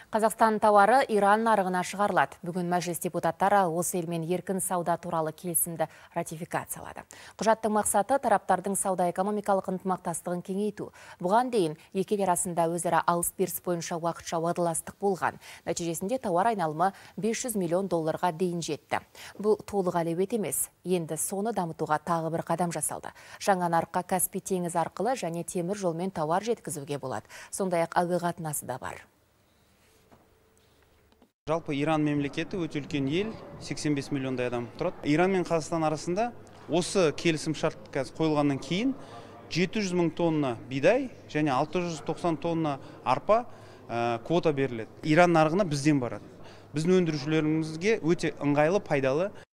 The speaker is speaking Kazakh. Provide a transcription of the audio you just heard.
Қазақстан тауары Иран нарығына шығарылады. Бүгін мәжіліс депутаттары осы елмен еркін сауда туралы келісімді ратификациялады. Құжаттың мақсаты тараптардың сауда-экономикалық ынтымақтастығын кеңейту. Бұған дейін екі ел арасында өзара алыс-беріс бойынша уақытша уағдаластық болған. Нәтижесінде тауар айналымы 500 миллион долларға дейін жетті. Бұл толық әлеует емес. Енді соны дамытуға тағы бір қадам жасалды. Жаңа нарыққа Каспий теңізі арқылы және темір жолмен тауар жеткізуге болады. Сондай-ақ әуе қатынасы да бар. Жалпы Иран мемлекеті өте үлкен ел, 85 миллиондай адам тұрады. Иран мен Қазақстан арасында осы келісім шарт қойылғаннан кейін 700 мың тонна бидай және 690 тонна арпа квота беріледі. Иран нарығына бізден барады. Біздің өндірушілерімізге өте ыңғайлы, пайдалы.